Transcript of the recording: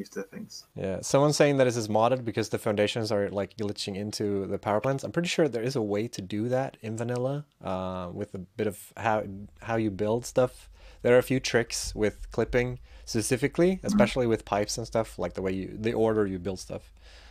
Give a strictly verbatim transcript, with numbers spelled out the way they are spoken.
used to things. Yeah, someone's saying that this is modded because the foundations are like glitching into the power plants. I'm pretty sure there is a way to do that in vanilla, uh, with a bit of how how you build stuff. There are a few tricks with clipping specifically, Mhm. especially with pipes and stuff, like the way you the order you build stuff.